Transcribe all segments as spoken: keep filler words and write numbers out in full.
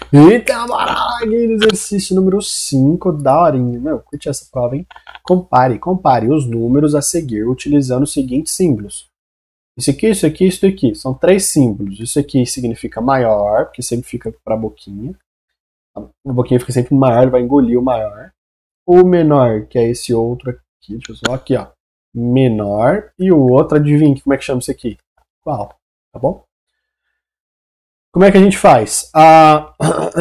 Então, bora lá, aqui no exercício número cinco, daorinha. Meu, curte essa prova, hein? Compare, compare os números a seguir utilizando os seguintes símbolos. Isso aqui, isso aqui, isso aqui. São três símbolos. Isso aqui significa maior, porque sempre fica para a boquinha. A boquinha fica sempre maior, ele vai engolir o maior. O menor, que é esse outro aqui. Deixa eu só aqui, ó. Menor. E o outro, adivinha como é que chama isso aqui? Qual? Tá bom? Como é que a gente faz? Ah,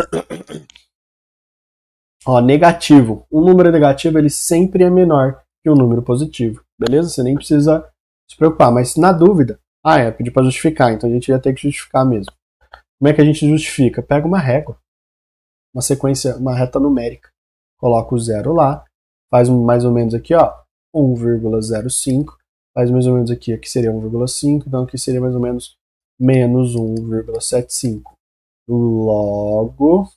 ó, negativo. Um número negativo ele sempre é menor que um número positivo. Beleza? Você nem precisa se preocupar. Mas na dúvida, ah, é, pedir para justificar. Então a gente ia ter que justificar mesmo. Como é que a gente justifica? Pega uma régua, uma sequência, uma reta numérica. Coloca o zero lá. Faz mais ou menos aqui, ó, um vírgula zero cinco. Faz mais ou menos aqui, aqui seria um vírgula cinco. Então aqui seria mais ou menos menos um vírgula setenta e cinco. Logo,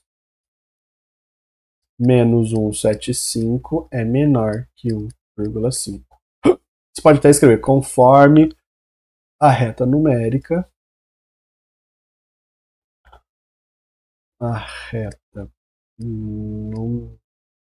menos um vírgula setenta e cinco é menor que um vírgula cinco. Você pode até escrever conforme a reta numérica. A reta numérica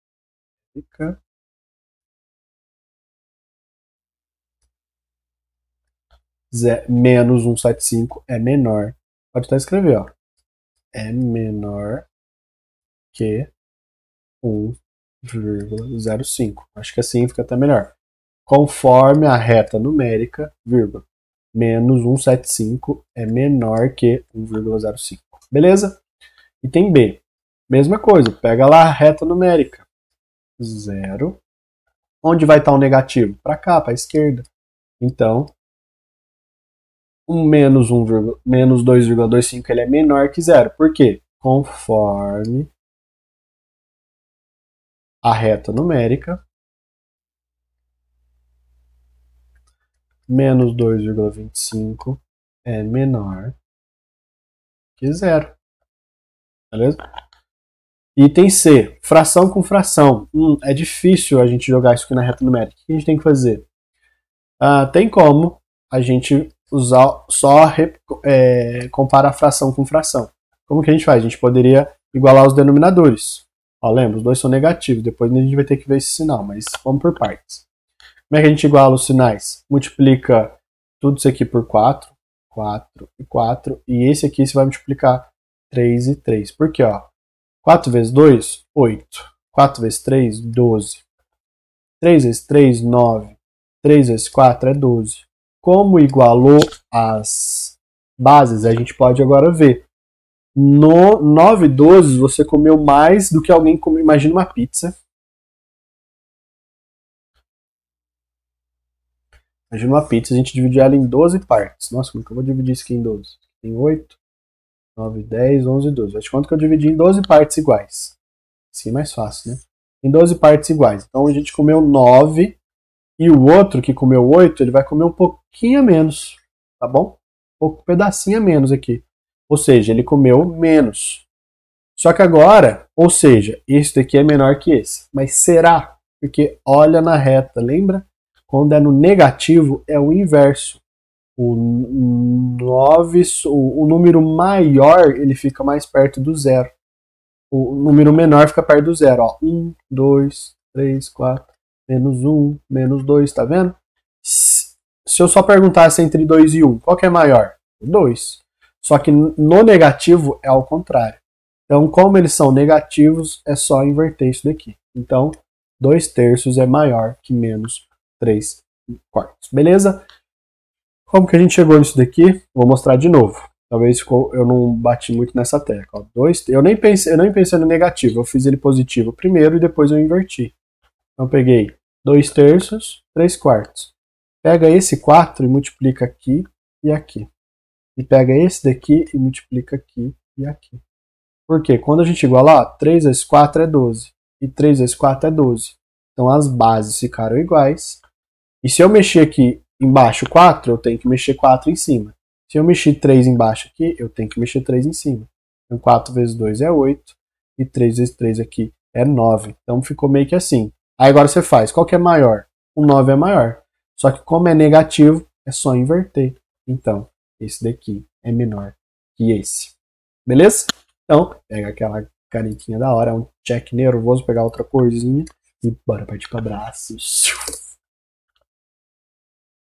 menos um vírgula setenta e cinco é menor. Pode até escrever, ó. É menor que um vírgula zero cinco. Acho que assim fica até melhor. Conforme a reta numérica, vírgula, menos um vírgula setenta e cinco é menor que um vírgula zero cinco. Beleza? Item B. Mesma coisa, pega lá a reta numérica. Zero. Onde vai estar o negativo? Para cá, para a esquerda. Então, um menos, um, menos dois vírgula vinte e cinco ele é menor que zero. Por quê? Conforme a reta numérica, menos dois vírgula vinte e cinco é menor que zero. Beleza? Item C, fração com fração. Hum, é difícil a gente jogar isso aqui na reta numérica. O que a gente tem que fazer? Ah, tem como a gente usar só é, comparar fração com fração. Como que a gente faz? A gente poderia igualar os denominadores. Ó, lembra, os dois são negativos. Depois a gente vai ter que ver esse sinal, mas vamos por partes. Como é que a gente iguala os sinais? Multiplica tudo isso aqui por quatro. quatro e quatro. E esse aqui você vai multiplicar três e três. Por quê? Ó? quatro vezes dois, oito. quatro vezes três, doze. três vezes três, nove. três vezes quatro é doze. Como igualou as bases, a gente pode agora ver. No nove doze, você comeu mais do que alguém comeu. Imagina uma pizza. Imagina uma pizza, a gente divide ela em doze partes. Nossa, como que eu vou dividir isso aqui em doze? Tem oito, nove, dez, onze, doze. Faz de conta que eu dividi em doze partes iguais. Assim é mais fácil, né? Em doze partes iguais. Então a gente comeu nove e o outro que comeu oito, ele vai comer um pouquinho a menos, tá bom? Um pedacinho a menos aqui. Ou seja, ele comeu menos. Só que agora, ou seja, esse daqui é menor que esse. Mas será? Porque olha na reta, lembra? Quando é no negativo, é o inverso. O nove, o, o número maior, ele fica mais perto do zero. O número menor fica perto do zero. Ó. um, dois, três, quatro, menos um, menos dois, tá vendo? Se eu só perguntasse entre dois e um, qual que é maior? O dois. Só que no negativo é ao contrário. Então, como eles são negativos, é só inverter isso daqui. Então, dois terços é maior que menos três quartos. Beleza? Como que a gente chegou nisso daqui? Vou mostrar de novo. Talvez ficou, eu não bati muito nessa tecla. Ó, dois, eu, nem pensei, eu nem pensei no negativo. Eu fiz ele positivo primeiro e depois eu inverti. Então, eu peguei dois terços, três quartos. Pega esse quatro e multiplica aqui e aqui. E pega esse daqui e multiplica aqui e aqui. Por quê? Quando a gente igualar, três vezes quatro é doze. E três vezes quatro é doze. Então as bases ficaram iguais. E se eu mexer aqui embaixo quatro, eu tenho que mexer quatro em cima. Se eu mexer três embaixo aqui, eu tenho que mexer três em cima. Então quatro vezes dois é oito. E três vezes três aqui é nove. Então ficou meio que assim. Aí agora você faz. Qual que é maior? O nove é maior. Só que como é negativo, é só inverter. Então, esse daqui é menor que esse. Beleza? Então, pega aquela canetinha da hora, um check nervoso, pegar outra corzinha e bora partir pra abraço.